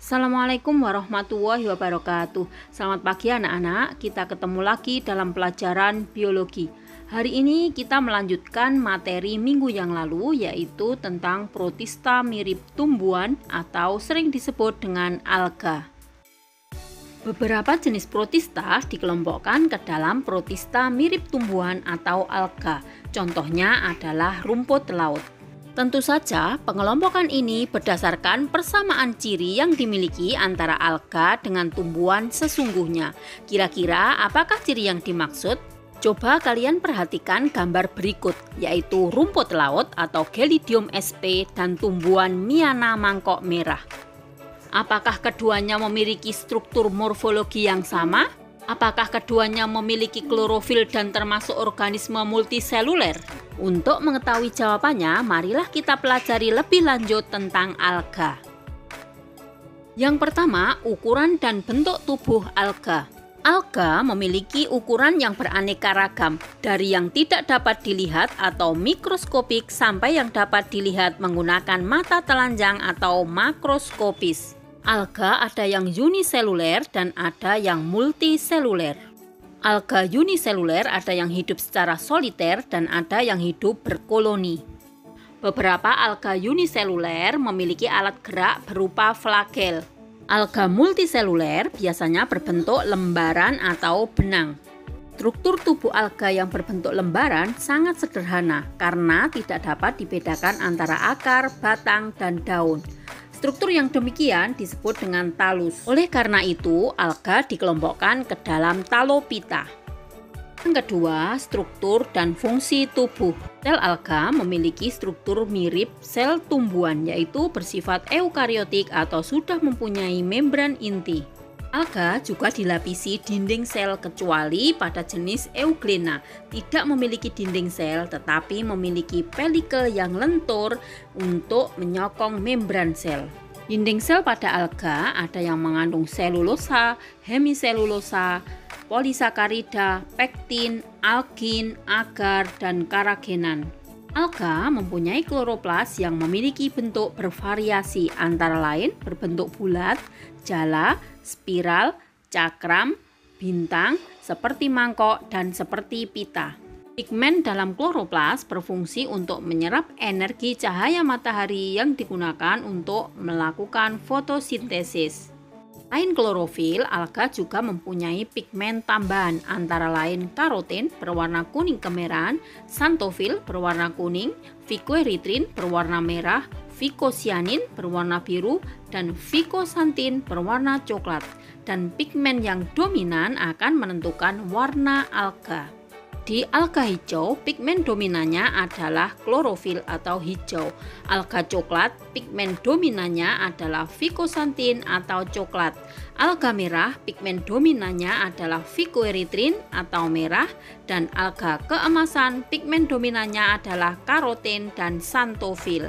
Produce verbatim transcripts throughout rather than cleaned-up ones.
Assalamualaikum warahmatullahi wabarakatuh. Selamat pagi anak-anak, kita ketemu lagi dalam pelajaran biologi. Hari ini kita melanjutkan materi minggu yang lalu, yaitu tentang protista mirip tumbuhan atau sering disebut dengan alga. Beberapa jenis protista dikelompokkan ke dalam protista mirip tumbuhan atau alga. Contohnya adalah rumput laut. Tentu saja, pengelompokan ini berdasarkan persamaan ciri yang dimiliki antara alga dengan tumbuhan sesungguhnya. Kira-kira apakah ciri yang dimaksud? Coba kalian perhatikan gambar berikut, yaitu rumput laut atau Gelidium sp dan tumbuhan Miana mangkok merah. Apakah keduanya memiliki struktur morfologi yang sama? Apakah keduanya memiliki klorofil dan termasuk organisme multiseluler? Untuk mengetahui jawabannya, marilah kita pelajari lebih lanjut tentang alga. Yang pertama, ukuran dan bentuk tubuh alga. Alga memiliki ukuran yang beraneka ragam, dari yang tidak dapat dilihat atau mikroskopik sampai yang dapat dilihat menggunakan mata telanjang atau makroskopis. Alga ada yang uniseluler dan ada yang multiseluler. Alga uniseluler ada yang hidup secara soliter dan ada yang hidup berkoloni. Beberapa alga uniseluler memiliki alat gerak berupa flagel. Alga multiseluler biasanya berbentuk lembaran atau benang. Struktur tubuh alga yang berbentuk lembaran sangat sederhana karena tidak dapat dibedakan antara akar, batang, dan daun. Struktur yang demikian disebut dengan talus. Oleh karena itu, alga dikelompokkan ke dalam talopita. Yang kedua, struktur dan fungsi tubuh. Sel alga memiliki struktur mirip sel tumbuhan, yaitu bersifat eukariotik atau sudah mempunyai membran inti. Alga juga dilapisi dinding sel kecuali pada jenis Euglena, tidak memiliki dinding sel tetapi memiliki pelikel yang lentur untuk menyokong membran sel. Dinding sel pada alga ada yang mengandung selulosa, hemiselulosa, polisakarida, pektin, algin, agar, dan karagenan. Alga mempunyai kloroplas yang memiliki bentuk bervariasi, antara lain berbentuk bulat, jala, spiral, cakram, bintang, seperti mangkok, dan seperti pita. Pigmen dalam kloroplas berfungsi untuk menyerap energi cahaya matahari yang digunakan untuk melakukan fotosintesis. Selain klorofil, alga juga mempunyai pigmen tambahan, antara lain karoten berwarna kuning kemerahan, xanthofil berwarna kuning, phycoerythrin berwarna merah, phycocyanin berwarna biru, dan phycocyantin berwarna coklat. Dan pigmen yang dominan akan menentukan warna alga. Di alga hijau, pigmen dominannya adalah klorofil atau hijau. Alga coklat, pigmen dominannya adalah phycocyantin atau coklat. Alga merah, pigmen dominannya adalah phycoerythrin atau merah. Dan alga keemasan, pigmen dominannya adalah karoten dan xanthofil.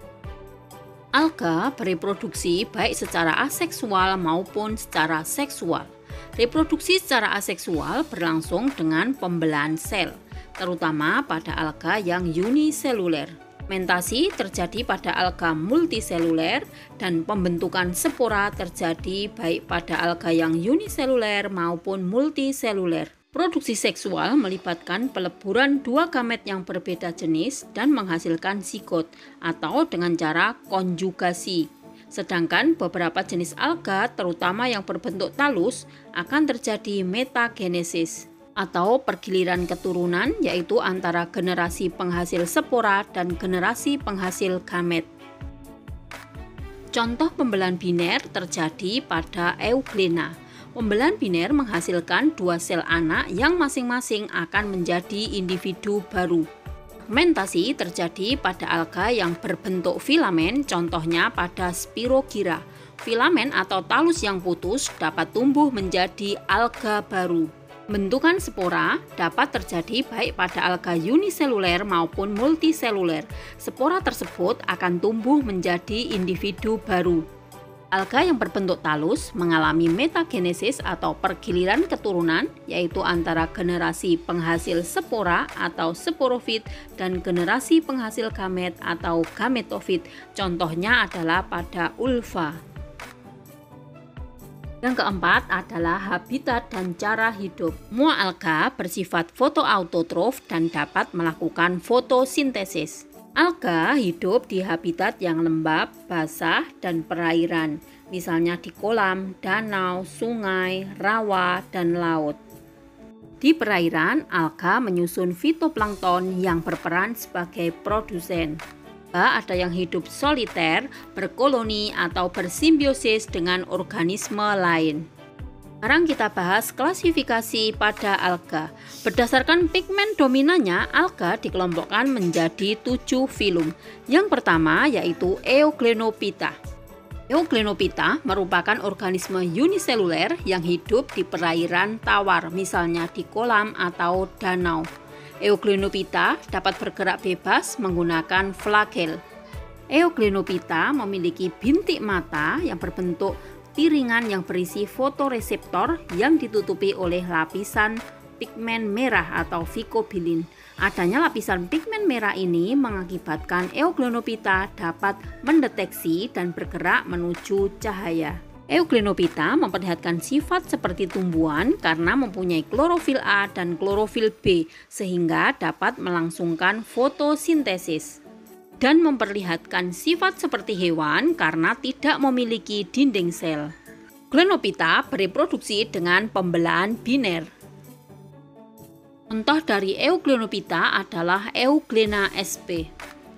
Alga bereproduksi baik secara aseksual maupun secara seksual. Reproduksi secara aseksual berlangsung dengan pembelahan sel, terutama pada alga yang uniseluler. Fermentasi terjadi pada alga multiseluler dan pembentukan spora terjadi baik pada alga yang uniseluler maupun multiseluler. Produksi seksual melibatkan peleburan dua gamet yang berbeda jenis dan menghasilkan zigot atau dengan cara konjugasi. Sedangkan beberapa jenis alga, terutama yang berbentuk talus, akan terjadi metagenesis atau pergiliran keturunan, yaitu antara generasi penghasil spora dan generasi penghasil gamet. Contoh pembelahan biner terjadi pada Euglena. Pembelahan biner menghasilkan dua sel anak yang masing-masing akan menjadi individu baru. Fermentasi terjadi pada alga yang berbentuk filamen, contohnya pada Spirogyra. Filamen atau talus yang putus dapat tumbuh menjadi alga baru. Bentukan spora dapat terjadi baik pada alga uniseluler maupun multiseluler. Spora tersebut akan tumbuh menjadi individu baru. Alga yang berbentuk talus mengalami metagenesis atau pergiliran keturunan, yaitu antara generasi penghasil spora atau sporofit dan generasi penghasil gamet atau gametofit. Contohnya adalah pada ulva. Yang keempat adalah habitat dan cara hidup. Semua alga bersifat fotoautotrof dan dapat melakukan fotosintesis. Alga hidup di habitat yang lembab, basah, dan perairan, misalnya di kolam, danau, sungai, rawa, dan laut. Di perairan, alga menyusun fitoplankton yang berperan sebagai produsen. Ada yang hidup soliter, berkoloni, atau bersimbiosis dengan organisme lain. Sekarang kita bahas klasifikasi pada alga. Berdasarkan pigmen dominannya, alga dikelompokkan menjadi tujuh filum. Yang pertama yaitu Euglenophyta. Euglenophyta merupakan organisme uniseluler yang hidup di perairan tawar, misalnya di kolam atau danau. Euglenophyta dapat bergerak bebas menggunakan flagel. Euglenophyta memiliki bintik mata yang berbentuk piringan yang berisi fotoreseptor yang ditutupi oleh lapisan pigmen merah atau phycobilin. Adanya lapisan pigmen merah ini mengakibatkan Euglenophyta dapat mendeteksi dan bergerak menuju cahaya. Euglenophyta memperlihatkan sifat seperti tumbuhan karena mempunyai klorofil A dan klorofil B sehingga dapat melangsungkan fotosintesis, dan memperlihatkan sifat seperti hewan karena tidak memiliki dinding sel. Euglenophyta bereproduksi dengan pembelahan biner. Contoh dari Euglenophyta adalah Euglena sp.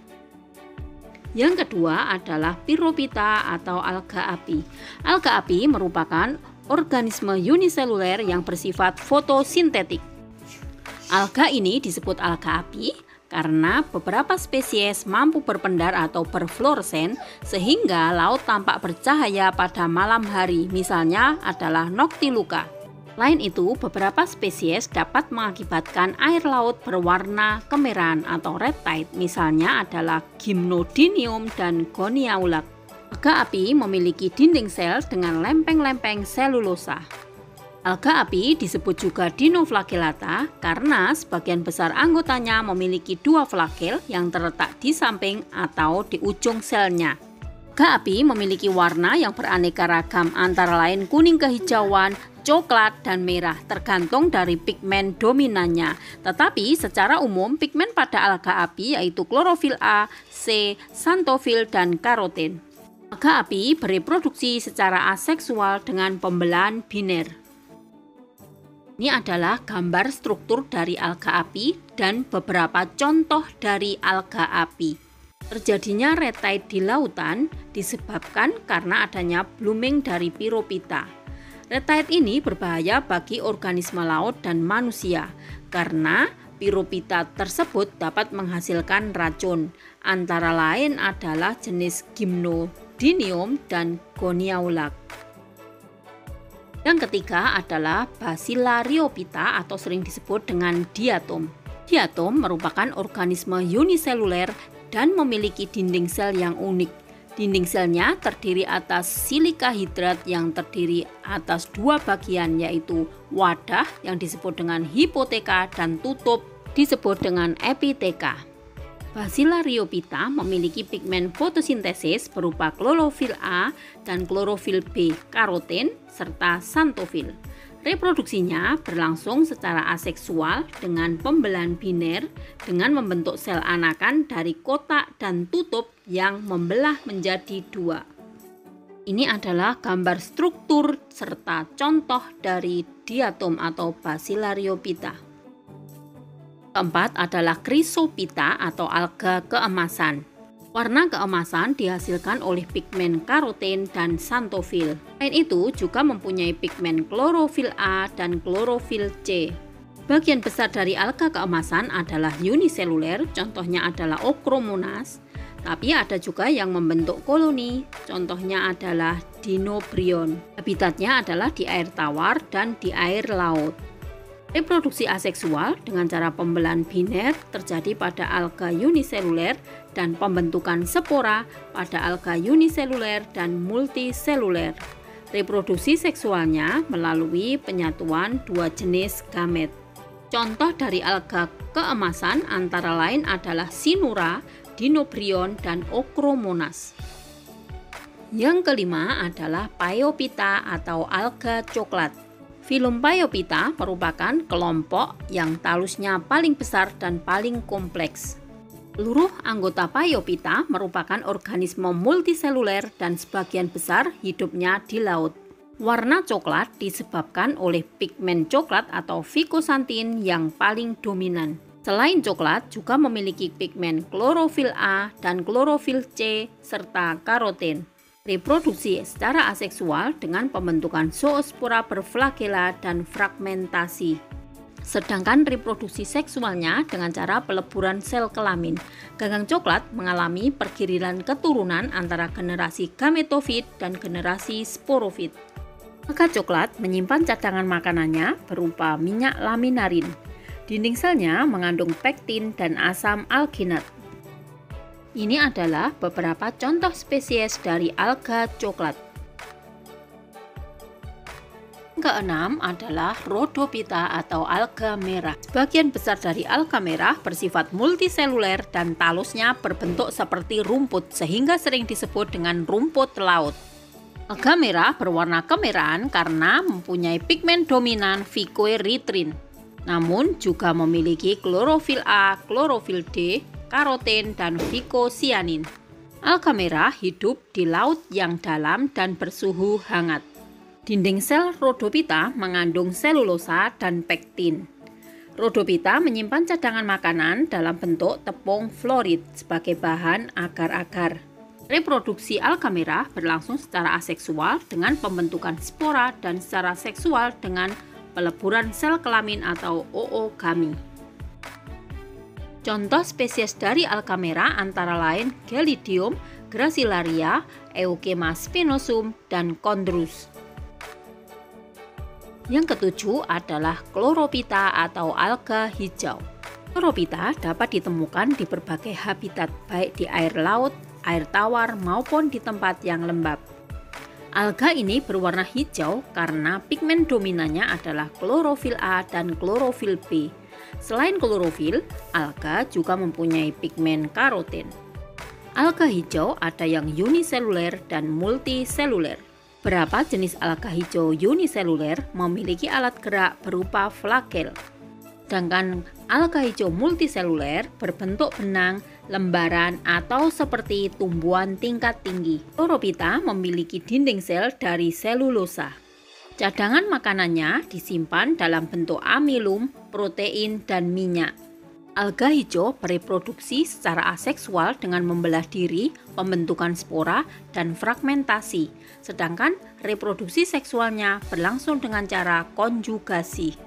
Yang kedua adalah Pyrophyta atau alga api. Alga api merupakan organisme uniseluler yang bersifat fotosintetik. Alga ini disebut alga api karena beberapa spesies mampu berpendar atau berfluoresen sehingga laut tampak bercahaya pada malam hari, misalnya adalah Noctiluca. Selain itu, beberapa spesies dapat mengakibatkan air laut berwarna kemerahan atau red tide, misalnya adalah Gymnodinium dan Goniaulac. Alga api memiliki dinding sel dengan lempeng-lempeng selulosa. Alga api disebut juga Dinoflagellata karena sebagian besar anggotanya memiliki dua flagel yang terletak di samping atau di ujung selnya. Alga api memiliki warna yang beraneka ragam antara lain kuning kehijauan, coklat, dan merah tergantung dari pigmen dominannya. Tetapi secara umum pigmen pada alga api yaitu klorofil A, C, xanthofil, dan karoten. Alga api bereproduksi secara aseksual dengan pembelahan biner. Ini adalah gambar struktur dari alga api dan beberapa contoh dari alga api. Terjadinya red tide di lautan disebabkan karena adanya blooming dari Pyrophyta. Red tide ini berbahaya bagi organisme laut dan manusia karena Pyrophyta tersebut dapat menghasilkan racun, antara lain adalah jenis Gymnodinium dan Goniaulac. Yang ketiga adalah Bacillariophyta atau sering disebut dengan diatom. Diatom merupakan organisme uniseluler dan memiliki dinding sel yang unik. Dinding selnya terdiri atas silika hidrat yang terdiri atas dua bagian, yaitu wadah yang disebut dengan hipoteka dan tutup disebut dengan epiteka. Bacillariophyta memiliki pigmen fotosintesis berupa klorofil A dan klorofil B, karoten, serta xanthofil. Reproduksinya berlangsung secara aseksual dengan pembelahan biner dengan membentuk sel anakan dari kotak dan tutup yang membelah menjadi dua. Ini adalah gambar struktur serta contoh dari diatom atau Bacillariophyta. Keempat adalah Chrysophyta atau alga keemasan. Warna keemasan dihasilkan oleh pigmen karoten dan xanthofil. Selain itu juga mempunyai pigmen klorofil A dan klorofil C. Bagian besar dari alga keemasan adalah uniseluler, contohnya adalah Ochromonas. Tapi ada juga yang membentuk koloni, contohnya adalah Dinobrion. Habitatnya adalah di air tawar dan di air laut. Reproduksi aseksual dengan cara pembelahan biner terjadi pada alga uniseluler dan pembentukan spora pada alga uniseluler dan multiseluler. Reproduksi seksualnya melalui penyatuan dua jenis gamet. Contoh dari alga keemasan antara lain adalah Sinura, Dinobrion, dan Ochromonas. Yang kelima adalah Phaeophyta atau alga coklat. Filum Phaeophyta merupakan kelompok yang talusnya paling besar dan paling kompleks. Seluruh anggota Phaeophyta merupakan organisme multiseluler dan sebagian besar hidupnya di laut. Warna coklat disebabkan oleh pigmen coklat atau vicosantin yang paling dominan. Selain coklat juga memiliki pigmen klorofil A dan klorofil C serta karoten. Reproduksi secara aseksual dengan pembentukan zoospora berflagela dan fragmentasi. Sedangkan reproduksi seksualnya dengan cara peleburan sel kelamin. Gagang coklat mengalami pergiliran keturunan antara generasi gametofit dan generasi sporofit. Alga coklat menyimpan cadangan makanannya berupa minyak laminarin. Dinding selnya mengandung pektin dan asam alginat. Ini adalah beberapa contoh spesies dari alga coklat. Keenam adalah Rhodophyta atau alga merah. Sebagian besar dari alga merah bersifat multiseluler dan talusnya berbentuk seperti rumput sehingga sering disebut dengan rumput laut. Alga merah berwarna kemerahan karena mempunyai pigmen dominan phycoerythrin, namun juga memiliki klorofil A, klorofil D, karoten, dan vicocyanin. Alga merah hidup di laut yang dalam dan bersuhu hangat. Dinding sel Rhodophyta mengandung selulosa dan pektin. Rhodophyta menyimpan cadangan makanan dalam bentuk tepung florid sebagai bahan agar-agar. Reproduksi alga merah berlangsung secara aseksual dengan pembentukan spora dan secara seksual dengan peleburan sel kelamin atau oogami. Contoh spesies dari alga merah antara lain Gelidium, Gracilaria, Euchema spinosum, dan Chondrus. Yang ketujuh adalah Chlorophyta atau alga hijau. Chlorophyta dapat ditemukan di berbagai habitat, baik di air laut, air tawar, maupun di tempat yang lembab. Alga ini berwarna hijau karena pigmen dominannya adalah klorofil A dan klorofil B. Selain klorofil, alga juga mempunyai pigmen karoten. Alga hijau ada yang uniseluler dan multiseluler. Beberapa jenis alga hijau uniseluler memiliki alat gerak berupa flagel. Sedangkan alga hijau multiseluler berbentuk benang, lembaran, atau seperti tumbuhan tingkat tinggi. Chlorophyta memiliki dinding sel dari selulosa. Cadangan makanannya disimpan dalam bentuk amilum, protein, dan minyak. Alga hijau bereproduksi secara aseksual dengan membelah diri, pembentukan spora, dan fragmentasi. Sedangkan reproduksi seksualnya berlangsung dengan cara konjugasi.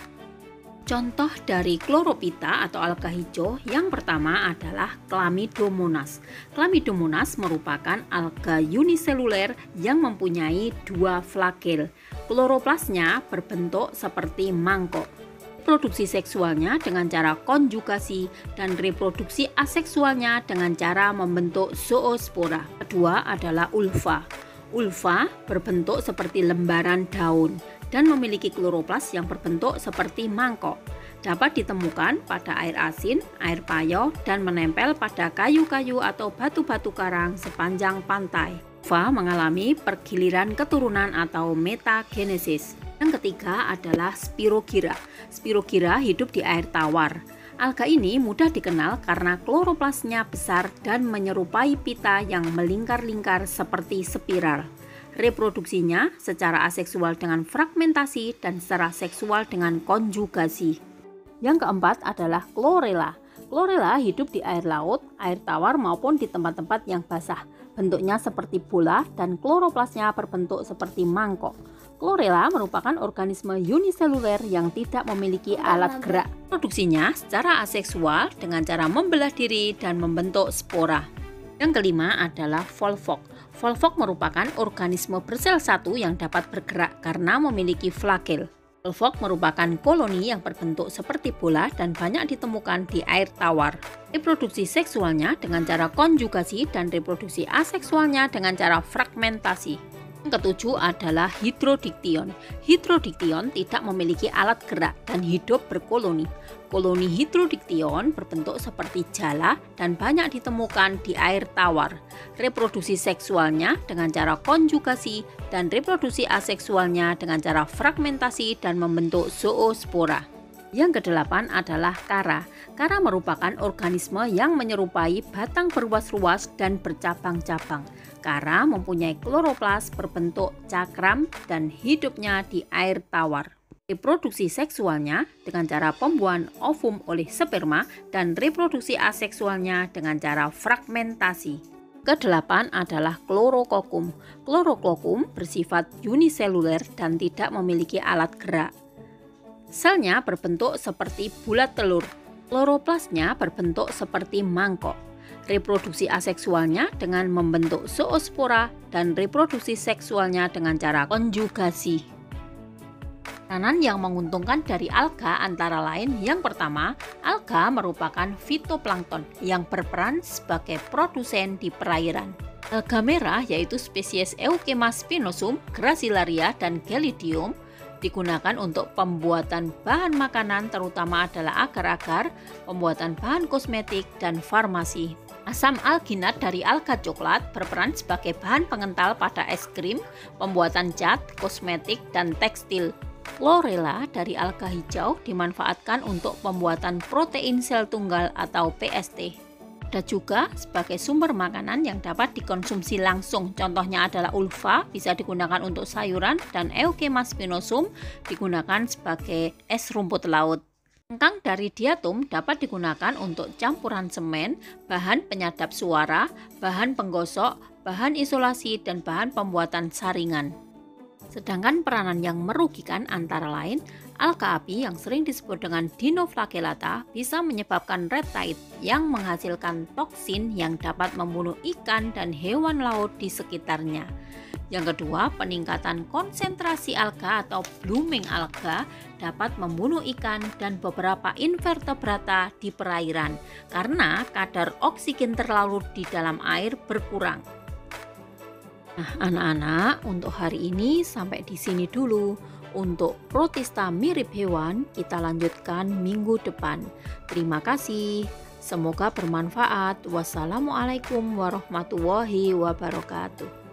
Contoh dari Chlorophyta atau alga hijau yang pertama adalah Chlamydomonas. Chlamydomonas merupakan alga uniseluler yang mempunyai dua flagel. Kloroplasnya berbentuk seperti mangkok. Reproduksi seksualnya dengan cara konjugasi dan reproduksi aseksualnya dengan cara membentuk zoospora. Kedua adalah ulva. Ulva berbentuk seperti lembaran daun dan memiliki kloroplas yang berbentuk seperti mangkok. Dapat ditemukan pada air asin, air payau, dan menempel pada kayu-kayu atau batu-batu karang sepanjang pantai. Ulva mengalami pergiliran keturunan atau metagenesis. Yang ketiga adalah Spirogyra. Spirogyra hidup di air tawar. Alga ini mudah dikenal karena kloroplasnya besar dan menyerupai pita yang melingkar-lingkar seperti spiral. Reproduksinya secara aseksual dengan fragmentasi dan secara seksual dengan konjugasi. Yang keempat adalah Chlorella. Chlorella hidup di air laut, air tawar maupun di tempat-tempat yang basah. Bentuknya seperti bola dan kloroplasnya berbentuk seperti mangkok. Chlorella merupakan organisme uniseluler yang tidak memiliki alat gerak. Produksinya secara aseksual dengan cara membelah diri dan membentuk spora. Yang kelima adalah Volvox. Volvox merupakan organisme bersel satu yang dapat bergerak karena memiliki flagel. Volvox merupakan koloni yang berbentuk seperti bola dan banyak ditemukan di air tawar. Reproduksi seksualnya dengan cara konjugasi dan reproduksi aseksualnya dengan cara fragmentasi. Yang ketujuh adalah hidrodiktion. Hidrodiktion tidak memiliki alat gerak dan hidup berkoloni. Koloni hidrodiktion berbentuk seperti jala dan banyak ditemukan di air tawar. Reproduksi seksualnya dengan cara konjugasi dan reproduksi aseksualnya dengan cara fragmentasi dan membentuk zoospora. Yang kedelapan adalah kara. Kara merupakan organisme yang menyerupai batang berruas-ruas dan bercabang-cabang. Kara mempunyai kloroplas berbentuk cakram dan hidupnya di air tawar. Reproduksi seksualnya dengan cara pembuahan ovum oleh sperma dan reproduksi aseksualnya dengan cara fragmentasi. Kedelapan adalah Chlorococcum. Chlorococcum bersifat uniseluler dan tidak memiliki alat gerak. Selnya berbentuk seperti bulat telur. Kloroplasnya berbentuk seperti mangkok. Reproduksi aseksualnya dengan membentuk zoospora dan reproduksi seksualnya dengan cara konjugasi. Peranan yang menguntungkan dari alga antara lain yang pertama, alga merupakan fitoplankton yang berperan sebagai produsen di perairan. Alga merah yaitu spesies Euchema spinosum, Gracilaria, dan Gelidium digunakan untuk pembuatan bahan makanan terutama adalah agar-agar, pembuatan bahan kosmetik, dan farmasi. Asam alginat dari alga coklat berperan sebagai bahan pengental pada es krim, pembuatan cat, kosmetik, dan tekstil. Chlorella dari alga hijau dimanfaatkan untuk pembuatan protein sel tunggal atau P S T. Ada juga sebagai sumber makanan yang dapat dikonsumsi langsung. Contohnya adalah ulva bisa digunakan untuk sayuran dan Euchema spinosum digunakan sebagai es rumput laut. Cangkang dari diatom dapat digunakan untuk campuran semen, bahan penyadap suara, bahan penggosok, bahan isolasi, dan bahan pembuatan saringan. Sedangkan peranan yang merugikan antara lain, alga api yang sering disebut dengan Dinoflagellata bisa menyebabkan red tide yang menghasilkan toksin yang dapat membunuh ikan dan hewan laut di sekitarnya. Yang kedua, peningkatan konsentrasi alga atau blooming alga dapat membunuh ikan dan beberapa invertebrata di perairan karena kadar oksigen terlarut di dalam air berkurang. Nah, anak-anak, untuk hari ini sampai di sini dulu. Untuk protista mirip hewan, kita lanjutkan minggu depan. Terima kasih. Semoga bermanfaat. Wassalamualaikum warahmatullahi wabarakatuh.